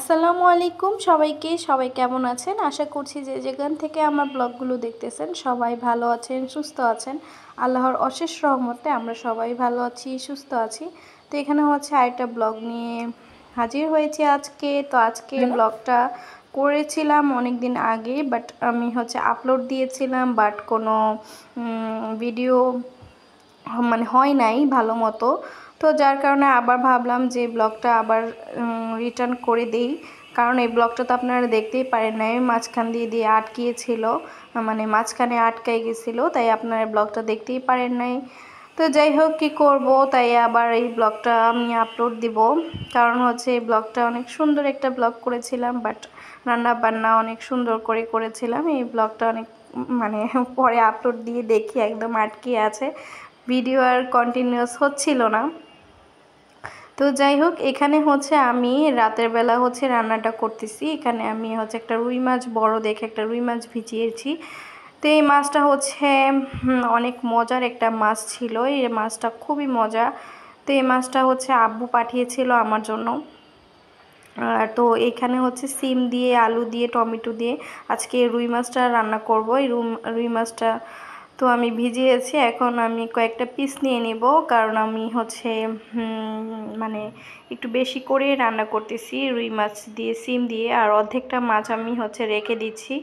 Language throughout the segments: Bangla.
আসসালামু আলাইকুম সবাইকে। সবাই কেমন আছেন? আশা করছি যে যেখান থেকে আমার ব্লগগুলো দেখতেছেন সবাই ভালো আছেন, সুস্থ আছেন। আল্লাহর অশেষ রহমতে আমরা সবাই ভালো আছি, সুস্থ আছি। তো এখানে হচ্ছে আরেকটা ব্লগ নিয়ে হাজির হয়েছি আজকে। তো আজকে ব্লগটা করেছিলাম অনেক দিন আগে, বাট আমি হচ্ছে আপলোড দিয়েছিলাম, বাট কোনো ভিডিও মানে হয় নাই ভালো মতো। তো যার কারণে আবার ভাবলাম যে ব্লগটা আবার রিটার্ন করে দেই, কারণ এই ব্লগটা তো আপনারা দেখতেই পারেন নাই, মাঝখান দিয়ে দিয়ে আটকিয়েছিল, মানে মাঝখানে আটকাই গেছিলো, তাই আপনারা ব্লগটা দেখতেই পারেন নাই। তো যাই হোক, কী করব, তাই আবার এই ব্লগটা আমি আপলোড দিব। কারণ হচ্ছে এই ব্লগটা অনেক সুন্দর একটা ব্লগ করেছিলাম, বাট রান্না বান্না অনেক সুন্দর করে করেছিলাম। এই ব্লগটা অনেক মানে পরে আপলোড দিয়ে দেখি একদম আটকে আছে, ভিডিও আর কন্টিনিউয়াস হচ্ছিল না। তো যাই হোক, এখানে হচ্ছে আমি রাতের বেলা হচ্ছে রান্নাটা করতেছি। এখানে আমি হচ্ছে একটা রুই মাছ, বড় দেখে একটা রুই মাছ ভিজিয়েছি। তো এই মাছটা হচ্ছে অনেক মজার একটা মাছ ছিল, এই মাছটা খুবই মজা। তো এই মাছটা হচ্ছে আব্বু পাঠিয়েছিল আমার জন্য। তো এখানে হচ্ছে সিম দিয়ে, আলু দিয়ে, টমেটো দিয়ে আজকে রুই মাছটা রান্না করব। এই রুই মাছটা তো আমি ভিজিয়েছি, এখন আমি কয়েকটা পিস নিয়ে নিব, কারণ আমি হচ্ছে মানে একটু বেশি করে রান্না করতেছি রুই মাছ দিয়ে, সিম দিয়ে। আর অর্ধেকটা মাছ আমি হচ্ছে রেখে দিচ্ছি।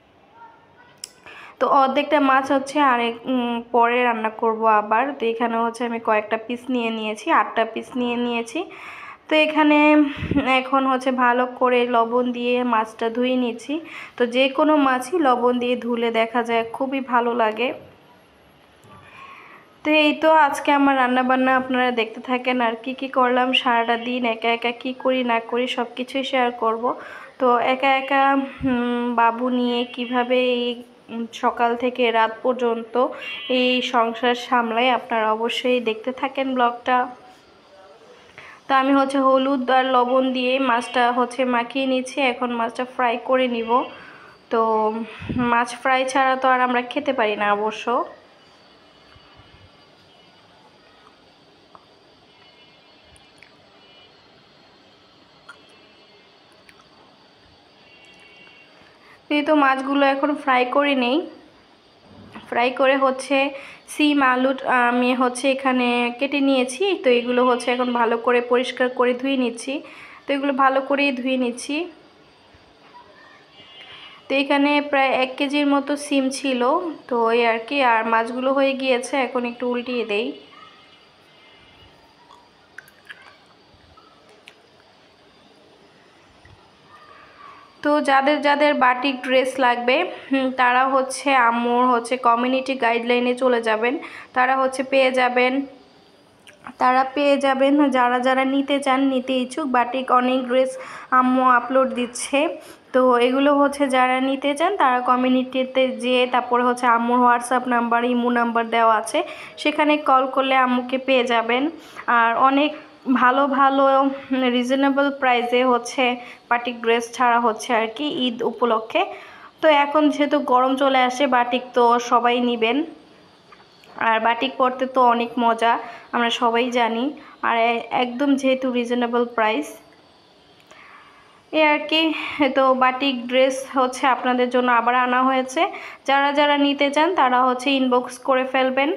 তো অর্ধেকটা মাছ হচ্ছে আরেক পরে রান্না করব আবার। তো এখানে হচ্ছে আমি কয়েকটা পিস নিয়ে নিয়েছি, 8টা পিস নিয়ে নিয়েছি। তো এখানে এখন হচ্ছে ভালো করে লবণ দিয়ে মাছটা ধুয়ে নিচ্ছি। তো যে কোনো মাছই লবণ দিয়ে ধুলে দেখা যায় খুবই ভালো লাগে। তো এই তো আজকে আমার রান্না বান্না আপনারা দেখতে থাকেন, আর কি কি করলাম সারাটা দিন, একা একা কি করি না করি সব কিছুই শেয়ার করব। তো একা একা বাবু নিয়ে কিভাবে এই সকাল থেকে রাত পর্যন্ত এই সংসার সামলাই, আপনারা অবশ্যই দেখতে থাকেন ব্লগটা। তো আমি হচ্ছে হলুদ আর লবণ দিয়ে মাছটা হচ্ছে মাখিয়ে নিচ্ছি, এখন মাছটা ফ্রাই করে নিব। তো মাছ ফ্রাই ছাড়া তো আর আমরা খেতে পারি না অবশ্য। এই তো মাছগুলো এখন ফ্রাই করে নেই। ফ্রাই করে হচ্ছে সিম আলু আমি হচ্ছে এখানে কেটে নিয়েছি। তো এগুলো হচ্ছে এখন ভালো করে পরিষ্কার করে ধুয়ে নিচ্ছি। তো এগুলো ভালো করেই ধুয়ে নিচ্ছি। তো এখানে প্রায় 1 কেজির মতো সিম ছিল, তো এই আর কি। আর মাছগুলো হয়ে গিয়েছে, এখন একটু উল্টিয়ে দেই। তো যাদের যাদের বাটিক ড্রেস লাগবে তারা হচ্ছে আম্মুর হচ্ছে কমিউনিটি গাইডলাইনে চলে যাবেন, তারা হচ্ছে পেয়ে যাবেন। যারা যারা নিতে চান, নিতে ইচ্ছুক, বাটিক অনেক ড্রেস আম্মু আপলোড দিচ্ছে। তো এগুলো হচ্ছে যারা নিতে চান তারা কমিউনিটিতে যেয়ে, তারপরে হচ্ছে আম্মুর হোয়াটসঅ্যাপ নাম্বার, ইমো নাম্বার দেওয়া আছে, সেখানে কল করলে আম্মুকে পেয়ে যাবেন। আর অনেক ভালো ভালো রিজনেবল প্রাইসে হচ্ছে বাটিক ড্রেস ছাড়া হচ্ছে আর কি ঈদ উপলক্ষে। তো এখন যেহেতু গরম চলে আসে, বাটিক তো সবাই নেবেন। আর বাটিক পরতে তো অনেক মজা, আমরা সবাই জানি। আর একদম যেহেতু রিজনেবল প্রাইস, এই আর কি। তো বাটিক ড্রেস হচ্ছে আপনাদের জন্য আবার আনা হয়েছে, যারা যারা নিতে চান তারা হচ্ছে ইনবক্স করে ফেলবেন।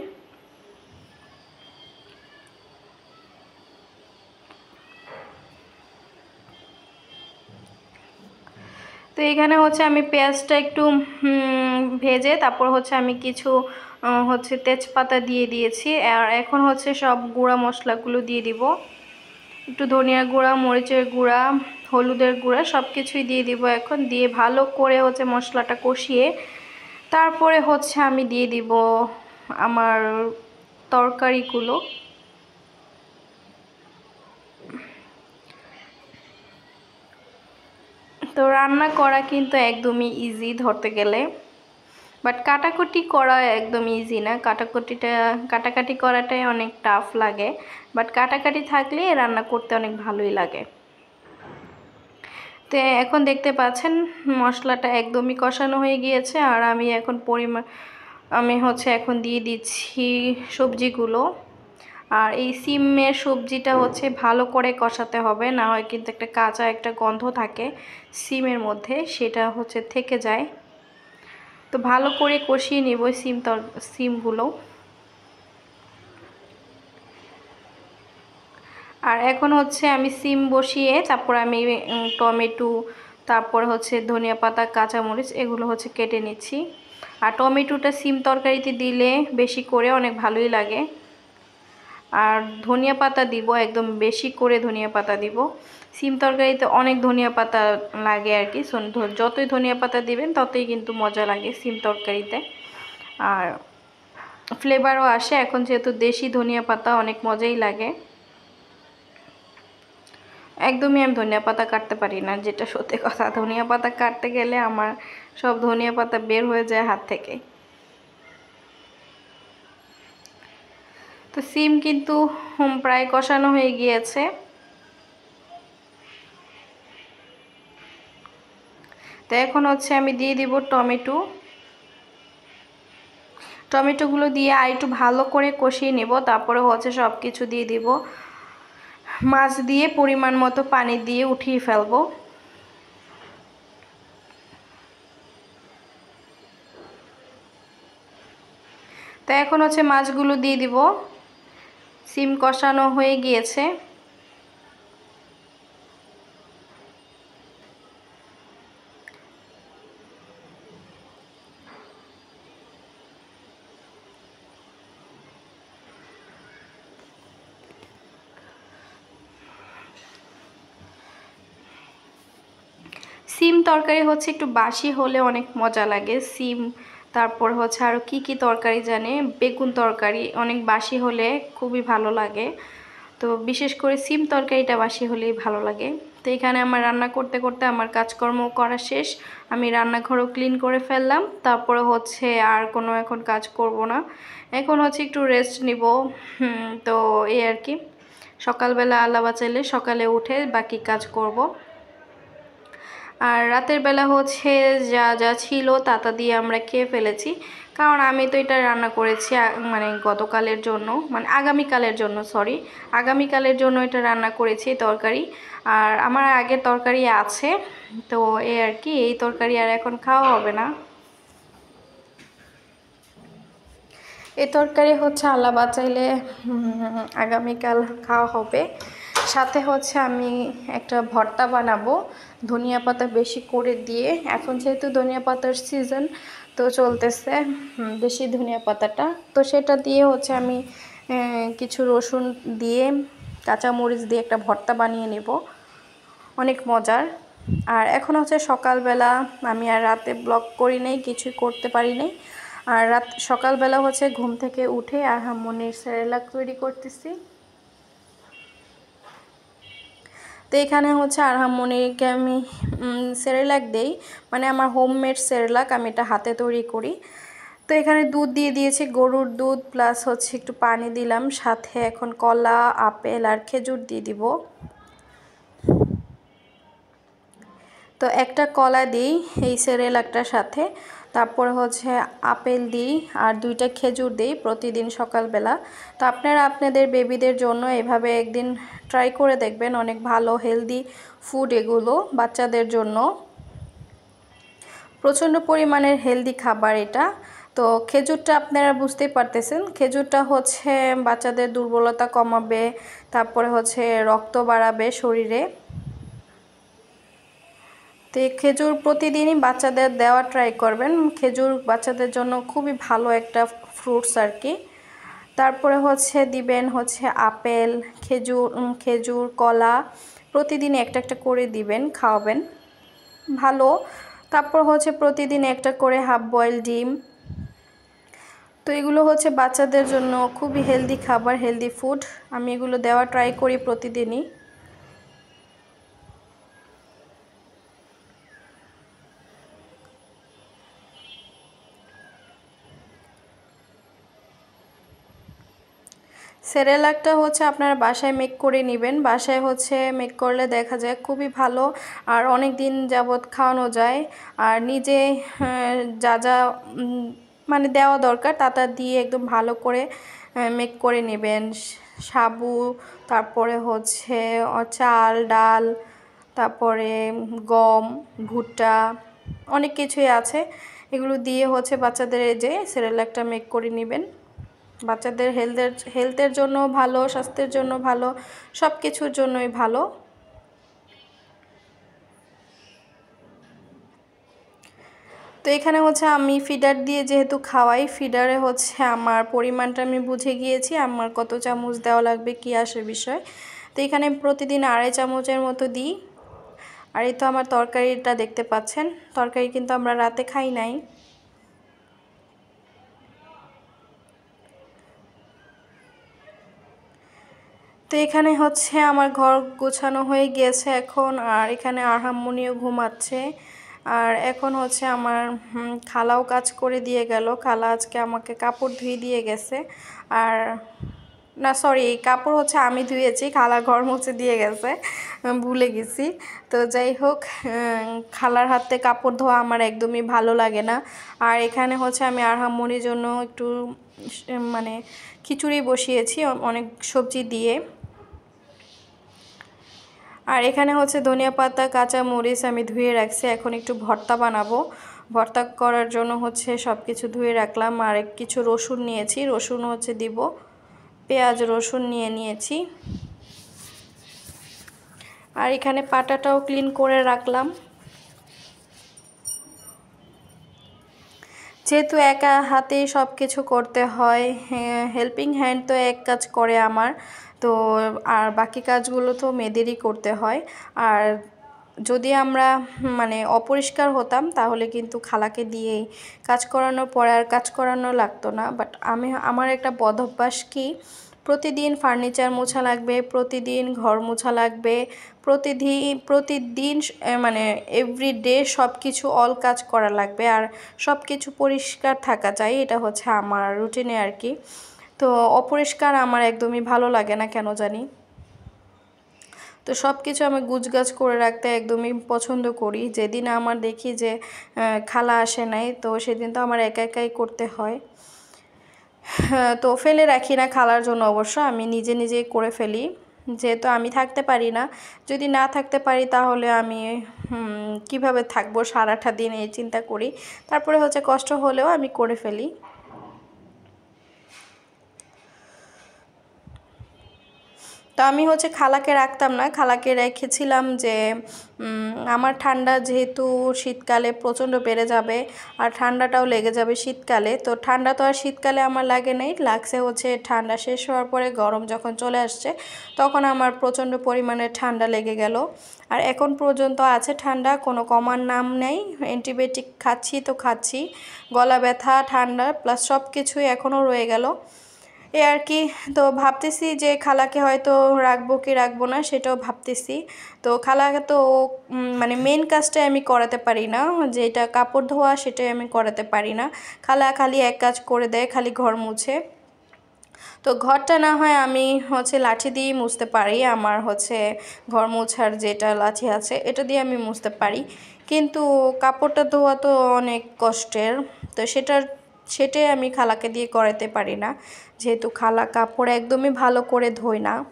তো এখানে হচ্ছে আমি পেঁয়াজটা একটু ভেজে, তারপর হচ্ছে আমি কিছু হচ্ছে তেজপাতা দিয়ে দিয়েছি। আর এখন হচ্ছে সব গুঁড়া মশলাগুলো দিয়ে দিব, একটু ধনিয়া গুঁড়া, মরিচের গুঁড়া, হলুদের গুঁড়া সব কিছুই দিয়ে দিব। এখন দিয়ে ভালো করে হচ্ছে মশলাটা কষিয়ে তারপরে হচ্ছে আমি দিয়ে দিব আমার তরকারিগুলো। তো রান্না করা কিন্তু একদমই ইজি ধরতে গেলে, বাট কাটাকুটি করা একদম ইজি না। কাটাকাটি করাটাই অনেক টাফ লাগে, বাট কাটাকাটি থাকলে রান্না করতে অনেক ভালোই লাগে। তো এখন দেখতে পাচ্ছেন মশলাটা একদমই কষানো হয়ে গিয়েছে। আর আমি এখন আমি হচ্ছে এখন দিয়ে দিচ্ছি সবজিগুলো। আর এই সিমের সবজিটা হচ্ছে ভালো করে কষাতে হবে, না হয় কিন্তু একটা কাঁচা একটা গন্ধ থাকে সিমের মধ্যে, সেটা হচ্ছে থেকে যায়। তো ভালো করে কষিয়ে নিব সিমগুলো। আর এখন হচ্ছে আমি সিম বসিয়ে তারপর আমি টমেটো, তারপর হচ্ছে ধনিয়া পাতা, কাঁচামরিচ এগুলো হচ্ছে কেটে নিচ্ছি। আর টমেটোটা সিম তরকারিতে দিলে বেশি করে অনেক ভালোই লাগে। আর ধনিয়া পাতা দিব, একদম বেশি করে ধনিয়া পাতা দিব। সিম তরকারিতে অনেক ধনিয়া পাতা লাগে আর কি, যতই ধনিয়া পাতা দিবেন ততই কিন্তু মজা লাগে সিম তরকারিতে, আর ফ্লেভারও আসে। এখন যেহেতু দেশি ধনিয়া পাতা, অনেক মজাই লাগে। একদমই আমি ধনিয়া পাতা কাটতে পারি না, যেটা সত্যি কথা। ধনিয়া পাতা কাটতে গেলে আমার সব ধনিয়া পাতা বের হয়ে যায় হাত থেকে। তো সিম কিন্তু প্রায় কষানো হয়ে গিয়েছে। তো এখন হচ্ছে আমি দিয়ে দিব টমেটো। টমেটোগুলো দিয়ে আর একটু ভালো করে কষিয়ে নেব, তারপরে হচ্ছে সব কিছু দিয়ে দিব। মাছ দিয়ে পরিমাণ মতো পানি দিয়ে উঠিয়ে ফেলবো। তো এখন হচ্ছে মাছগুলো দিয়ে দিব। সিম কষানো হয়ে গিয়েছে। সিম তরকারি হচ্ছে একটু বাসি হলে অনেক মজা লাগে। সিম, তারপর হচ্ছে আরও কি তরকারি জানে, বেগুন তরকারি অনেক বাসি হলে খুবই ভালো লাগে। তো বিশেষ করে সিম তরকারিটা বাসি হলেই ভালো লাগে। তো এখানে আমার রান্না করতে করতে আমার কাজকর্ম করা শেষ। আমি রান্নাঘরও ক্লিন করে ফেললাম। তারপরে হচ্ছে আর কোনো এখন কাজ করব না, এখন হচ্ছে একটু রেস্ট নিব। তো এই আর কি, সকালবেলা আল্লাহ বাঁচাইলে সকালে উঠে বাকি কাজ করব। আর রাতের বেলা হচ্ছে যা যা ছিল তা দিয়ে আমরা খেয়ে ফেলেছি। কারণ আমি তো এটা রান্না করেছি মানে গতকালের জন্য, মানে আগামীকালের জন্য, সরি, আগামীকালের জন্য এটা রান্না করেছি তরকারি। আর আমার আগের তরকারি আছে, তো এই আর কি, এই তরকারি আর এখন খাওয়া হবে না। এই তরকারি হচ্ছে আল্লাহ বাঁচাইলে আগামীকাল খাওয়া হবে। সাথে হচ্ছে আমি একটা ভর্তা বানাবো ধনিয়া পাতা বেশি করে দিয়ে। এখন যেহেতু ধনিয়া পাতার সিজন তো চলতেছে, দেশি ধনিয়া পাতাটা, তো সেটা দিয়ে হচ্ছে আমি কিছু রসুন দিয়ে, কাঁচামরিচ দিয়ে একটা ভর্তা বানিয়ে নেব, অনেক মজার। আর এখন হচ্ছে সকালবেলা, আমি আর রাতে ব্লগ করি নাই, কিছুই করতে পারি নাই। আর সকালবেলা হচ্ছে ঘুম থেকে উঠে আর হামনির সেরেলাক তৈরি করতেছি। তো এখানে হচ্ছে আরহামনিকে আমি সেরেলাক দেই, মানে আমার হোমমেড সেরেলাক, আমি এটা হাতে তৈরি করি। তো এখানে দুধ দিয়ে দিয়েছি, গরুর দুধ, প্লাস হচ্ছে একটু পানি দিলাম, সাথে এখন কলা, আপেল আর খেজুর দিয়ে দিব। তো একটা কলা দিই এই সেরেলাকটার সাথে, তারপরে হচ্ছে আপেল দিই আর 2টা খেজুর দিই প্রতিদিন সকালবেলা। তো আপনারা আপনাদের বেবিদের জন্য এভাবে একদিন ট্রাই করে দেখবেন, অনেক ভালো হেলদি ফুড এগুলো বাচ্চাদের জন্য, প্রচণ্ড পরিমাণের হেলদি খাবার এটা। তো খেজুরটা আপনারা বুঝতেই পারতেছেন, খেজুরটা হচ্ছে বাচ্চাদের দুর্বলতা কমাবে, তারপরে হচ্ছে রক্ত বাড়াবে শরীরে। তো এই খেজুর প্রতিদিনই বাচ্চাদের দেওয়া ট্রাই করবেন, খেজুর বাচ্চাদের জন্য খুবই ভালো একটা ফ্রুটস আর কি। তারপরে হচ্ছে দিবেন হচ্ছে আপেল, খেজুর, কলা, প্রতিদিন একটা একটা করে দিবেন, খাওয়াবেন ভালো। তারপর হচ্ছে প্রতিদিন একটা করে হাফ বয়েল ডিম। তো এগুলো হচ্ছে বাচ্চাদের জন্য খুবই হেলদি খাবার, হেলদি ফুড। আমি এগুলো দেওয়া ট্রাই করি প্রতিদিনই। সেরেলাকটা হচ্ছে আপনারা বাসায় মেক করে নেবেন, বাসায় হচ্ছে মেক করলে দেখা যায় খুবই ভালো, আর অনেক দিন যাবৎ খাওয়ানো যায়। আর নিজে যা যা মানে দেওয়া দরকার তা দিয়ে একদম ভালো করে মেক করে নেবেন। সাবু, তারপরে হচ্ছে চাল ডাল, তারপরে গম, ভুট্টা, অনেক কিছুই আছে। এগুলো দিয়ে হচ্ছে বাচ্চাদের এই যে সেরেলাকটা মেক করে নেবেন। বাচ্চাদের হেলথের জন্য ভালো, স্বাস্থ্যের জন্য ভালো, সব কিছুর জন্যই ভালো। তো এখানে হচ্ছে আমি ফিডার দিয়ে যেহেতু খাওয়াই, ফিডারে হচ্ছে আমার পরিমাণটা আমি বুঝে গিয়েছি আমার কত চামচ দেওয়া লাগবে কী আসে বিষয়। তো এখানে প্রতিদিন 2.5 চামচের মতো দিই। আর এই তো আমার তরকারিটা দেখতে পাচ্ছেন, তরকারি কিন্তু আমরা রাতে খাই নাই। তো এখানে হচ্ছে আমার ঘর গোছানো হয়ে গিয়েছে এখন, আর এখানে আহাম্মনিও ঘুমাচ্ছে। আর এখন হচ্ছে আমার খালাও কাজ করে দিয়ে গেল। খালা আজকে আমাকে কাপড় ধুয়ে দিয়ে গেছে। আর না সরি, কাপড় হচ্ছে আমি ধুয়েছি, খালা ঘর মুছে দিয়ে গেছে, ভুলে গেছি। তো যাই হোক, খালার হাতে কাপড় ধোয়া আমার একদমই ভালো লাগে না। আর এখানে হচ্ছে আমি আহাম্মনির জন্য একটু মানে খিচুড়ি বসিয়েছি অনেক সবজি দিয়ে। আর এখানে হচ্ছে ধনিয়া পাতা, কাঁচা মরিচ আমি ধুয়ে রাখছি, এখন একটু ভর্তা বানাবো। ভর্তা করার জন্য হচ্ছে সব কিছু ধুয়ে রাখলাম। আর কিছু রসুন নিয়েছি, রসুন হচ্ছে দিব, পেঁয়াজ রসুন নিয়েছি। আর এখানে পাটাটাও ক্লিন করে রাখলাম। যেহেতু একা হাতেই সব কিছু করতে হয়, হেল্পিং হ্যান্ড তো এক কাজ করে আমার, তো আর বাকি কাজগুলো তো মেয়েদেরই করতে হয়। আর যদি আমরা মানে অপরিষ্কার হতাম তাহলে কিন্তু খালাকে দিয়েই কাজ করানোর পরে আর কাজ করানো লাগতো না। বাট আমার একটা বদ অভ্যাস কি, প্রতিদিন ফার্নিচার মোছা লাগবে, প্রতিদিন ঘর মোছা লাগবে, প্রতিদিন মানে এভরিডে সব কিছু অল কাজ করা লাগবে, আর সব কিছু পরিষ্কার থাকা চাই, এটা হচ্ছে আমার রুটিনে আর কি। তো অপরিষ্কার আমার একদমই ভালো লাগে না কেন জানি। তো সব কিছু আমি গুছগাছ করে রাখতে একদমই পছন্দ করি। যেদিন আমার দেখি যে খালা আসে নাই, তো সেদিন তো আমার একা একাই করতে হয়। তো ফেলে রাখি না খালার জন্য, অবশ্য আমি নিজেই করে ফেলি, যেহেতু আমি থাকতে পারি না। যদি না থাকতে পারি তাহলে আমি কিভাবে থাকবো সারাটা দিন এই চিন্তা করি। তারপরে হচ্ছে কষ্ট হলেও আমি করে ফেলি। তো আমি হচ্ছে খালাকে রাখতাম না, খালাকে রেখেছিলাম যে আমার ঠান্ডা যেহেতু শীতকালে প্রচণ্ড বেড়ে যাবে, আর ঠান্ডাটাও লেগে যাবে শীতকালে। তো ঠান্ডা তো আর শীতকালে আমার লাগে নাই, লাগছে হচ্ছে ঠান্ডা শেষ হওয়ার পরে গরম যখন চলে আসছে তখন আমার প্রচণ্ড পরিমাণে ঠান্ডা লেগে গেল। আর এখন পর্যন্ত আছে ঠান্ডা, কোনো কমার নাম নেই। অ্যান্টিবায়োটিক খাচ্ছি তো খাচ্ছি, গলা ব্যথা ঠান্ডা প্লাস সব কিছুই এখনও রয়ে গেল এ আর কি। তো ভাবতেছি যে খালাকে হয়তো রাখবো কি রাখবো না সেটাও ভাবতেছি। তো খালাকে তো মানে মেন কাজটাই আমি করাতে পারি না, যেটা কাপড় ধোয়া সেটাই আমি করাতে পারি না। খালা খালি এক কাজ করে দেয়, খালি ঘর মুছে। তো ঘরটা না হয় আমি হচ্ছে লাঠি দিয়েই মুছতে পারি, আমার হচ্ছে ঘর মোছার যেটা লাঠি আছে এটা দিয়ে আমি মুছতে পারি, কিন্তু কাপড়টা ধোয়া তো অনেক কষ্টের। তো সেটাই আমি খালাকে দিয়ে করাতে পারি না, যেহেতু খালা কাপড় একদমই ভালো করে ধোয় না।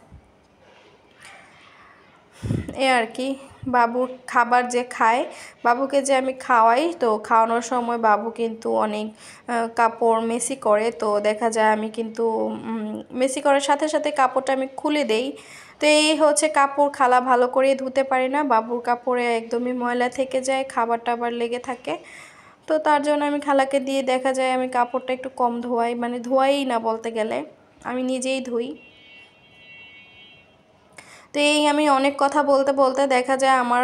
এ আর কি। বাবুর খাবার যে খায়, বাবুকে যে আমি খাওয়াই, তো খাওয়ানোর সময় বাবু কিন্তু অনেক কাপড় মেসি করে, তো দেখা যায় আমি কিন্তু মেসি করার সাথে সাথে কাপড়টা আমি খুলে দেই। তো এই হচ্ছে কাপড় খালা ভালো করে ধুতে পারে না, বাবুর কাপড়ে একদমই ময়লা থেকে যায়, খাবার টাবার লেগে থাকে। তো তার জন্য আমি খালাকে দিয়ে দেখা যায় আমি কাপড়টা একটু কম ধোয়াই, মানে ধোয়াই না বলতে গেলে, আমি নিজেই ধুই। তো এই আমি অনেক কথা বলতে বলতে দেখা যায় আমার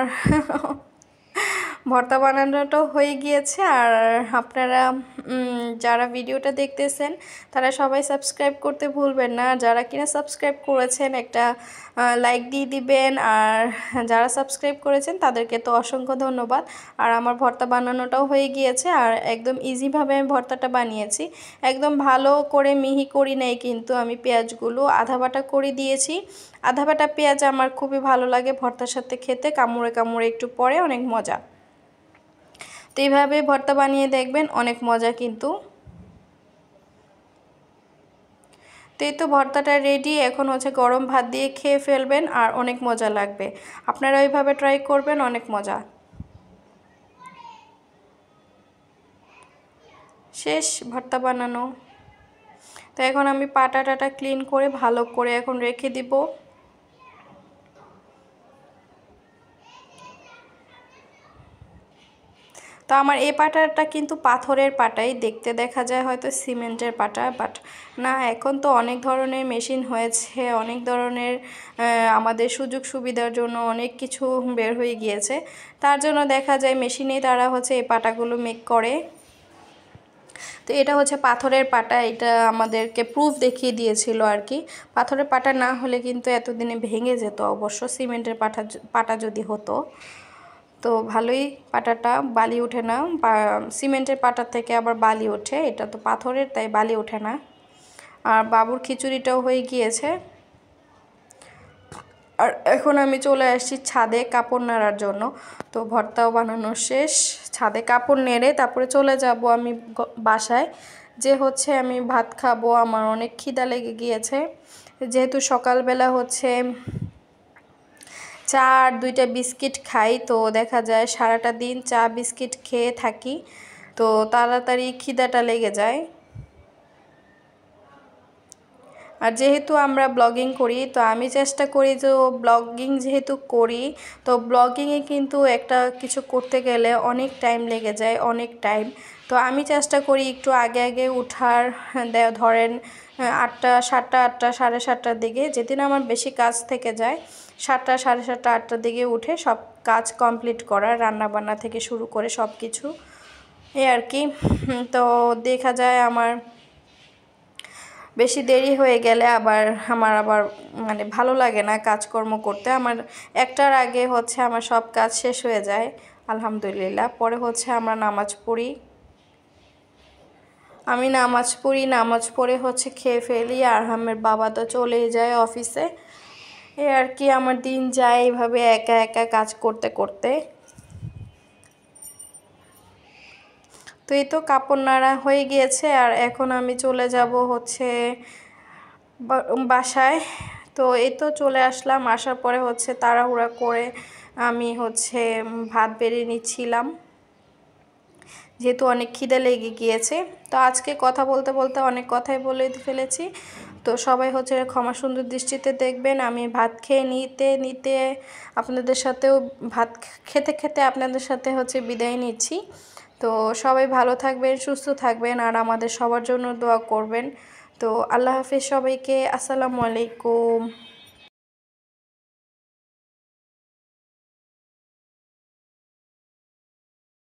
ভর্তা বানানোটাও হয়ে গিয়েছে। আর আপনারা যারা ভিডিওটা দেখতেছেন তারা সবাই সাবস্ক্রাইব করতে ভুলবেন না, যারা কিনা সাবস্ক্রাইব করেছেন একটা লাইক দিয়ে দিবেন, আর যারা সাবস্ক্রাইব করেছেন তাদেরকে তো অসংখ্য ধন্যবাদ। আর আমার ভর্তা বানানোটাও হয়ে গিয়েছে, আর একদম ইজিভাবে আমি ভর্তাটা বানিয়েছি, একদম ভালো করে মিহি করি নাই, কিন্তু আমি পেঁয়াজগুলো আধা বাটা করে দিয়েছি। আধা বাটা পেঁয়াজ আমার খুবই ভালো লাগে ভর্তার সাথে খেতে, কামড়ে কামড়ে একটু পরে অনেক মজা। তো এইভাবে ভর্তা বানিয়ে দেখবেন, অনেক মজা কিন্তু। তো এই তো ভর্তাটা রেডি। এখন হচ্ছে গরম ভাত দিয়ে খেয়ে ফেলবেন আর অনেক মজা লাগবে। আপনারা ওইভাবে ট্রাই করবেন, অনেক মজা। শেষ ভর্তা বানানো। তো এখন আমি পাটাটা ক্লিন করে ভালো করে এখন রেখে দিব। তো আমার এই পাটাটা কিন্তু পাথরের পাটাই, দেখতে দেখা যায় হয়তো সিমেন্টের পাটা, বাট না, এখন তো অনেক ধরনের মেশিন হয়েছে, অনেক ধরনের আমাদের সুযোগ সুবিধার জন্য অনেক কিছু বের হয়ে গিয়েছে। তার জন্য দেখা যায় মেশিনেই তারা হচ্ছে এই পাটাগুলো মেক করে। তো এটা হচ্ছে পাথরের পাটা, এটা আমাদেরকে প্রুফ দেখিয়ে দিয়েছিল আর কি। পাথরের পাটা না হলে কিন্তু এতদিনে ভেঙে যেত অবশ্য, সিমেন্টের পাটা যদি হতো। তো ভালোই, পাটাটা বালি ওঠে না, সিমেন্টের পাটার থেকে আবার বালি ওঠে, এটা তো পাথরের তাই বালি ওঠে না। আর বাবুর খিচুড়িটাও হয়ে গিয়েছে। আর এখন আমি চলে আসছি ছাদে কাপড় নাড়ার জন্য। তো ভর্তাও বানানো শেষ, ছাদে কাপড় নেড়ে তারপরে চলে যাব আমি বাসায়, যে হচ্ছে আমি ভাত খাবো। আমার অনেক খিদা লেগে গিয়েছে, যেহেতু সকালবেলা হচ্ছে চা আর 2টা বিস্কিট খাই, তো দেখা যায় সারাটা দিন চা বিস্কিট খেয়ে থাকি, তো তাড়াতাড়ি খিদাটা লেগে যায়। আর যেহেতু আমরা ব্লগিং করি, তো আমি চেষ্টা করি যে ব্লগিং যেহেতু করি, তো ব্লগিংয়ে কিন্তু একটা কিছু করতে গেলে অনেক টাইম লেগে যায়, অনেক টাইম। তো আমি চেষ্টা করি একটু আগে আগে উঠার, ধরেন 8টা, 7টা, 8টা, 7:30টার দিকে, যেদিন আমার বেশি কাজ থেকে যায় 7টা, 7:30, 8টার দিকে উঠে সব কাজ কমপ্লিট করা, রান্নাবান্না থেকে শুরু করে সব কিছু, এই আর কি। তো দেখা যায় আমার বেশি দেরি হয়ে গেলে আমার আবার মানে ভালো লাগে না কাজকর্ম করতে। আমার 1টার আগে হচ্ছে আমার সব কাজ শেষ হয়ে যায় আলহামদুলিল্লাহ। পরে হচ্ছে আমরা নামাজ পড়ি, আমি নামাজ পড়ি, নামাজ পড়ে হচ্ছে খেয়ে ফেলি, আর আমার বাবা তো চলেই যায় অফিসে। এই আর কি, আমার দিন যায় এইভাবে একা একা কাজ করতে করতে। তো এই তো কাপড় নাড়া হয়ে গিয়েছে, আর এখন আমি চলে যাব হচ্ছে বাসায়। তো এই তো চলে আসলাম, আসার পরে হচ্ছে তাড়াহুড়া করে আমি হচ্ছে ভাত বেড়ে নিচ্ছিলাম, যেহেতু অনেক খিদে লেগে গিয়েছে। তো আজকে কথা বলতে বলতে অনেক কথাই বলে ফেলেছি, তো সবাই হচ্ছে ক্ষমা সুন্দর দৃষ্টিতে দেখবেন। আমি ভাত খেয়ে নিতে নিতে আপনাদের সাথেও ভাত খেতে খেতে আপনাদের সাথে হচ্ছে বিদায় নিচ্ছি। তো সবাই ভালো থাকবেন, সুস্থ থাকবেন, আর আমাদের সবার জন্য দোয়া করবেন। তো আল্লাহ হাফেজ সবাইকে, আসসালামু আলাইকুম।